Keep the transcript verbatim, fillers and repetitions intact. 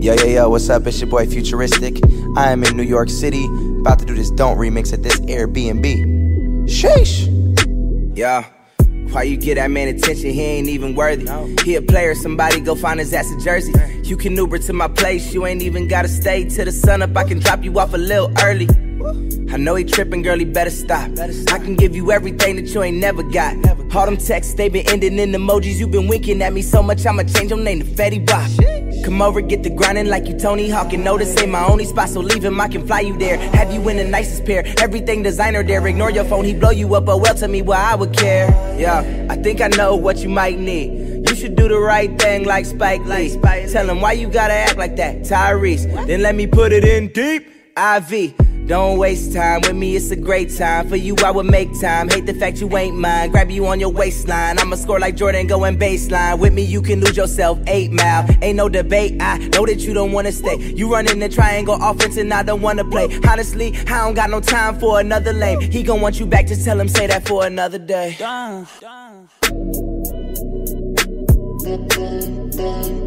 Yo, yo, yo, what's up? It's your boy Futuristic. I am in New York City, about to do this Don't remix at this Airbnb. Sheesh! Yeah. Why you get that man attention? He ain't even worthy. He a player, somebody go find his ass a jersey. You can Uber to my place, you ain't even gotta stay till the sun up. I can drop you off a little early. I know he trippin', girl, he better stop. I can give you everything that you ain't never got. All them texts, they been ending in emojis. You been winking at me so much, I'ma change your name to Fetty Wap. Come over, get the grindin' like you Tony Hawk. And know this ain't my only spot, so leave him, I can fly you there. Have you in the nicest pair, everything designer there. Ignore your phone, he blow you up, but well, tell me why I would care. Yeah, I think I know what you might need. You should do the right thing like Spike Lee. Tell him why you gotta act like that, Tyrese. Then let me put it in deep, I V. Don't waste time with me, it's a great time. For you, I would make time. Hate the fact you ain't mine. Grab you on your waistline. I'ma score like Jordan, going baseline. With me, you can lose yourself eight mile. Ain't no debate, I know that you don't wanna stay. You running the triangle offense and I don't wanna play. Honestly, I don't got no time for another lame. He gon' want you back, just tell him say that for another day. Done. Done.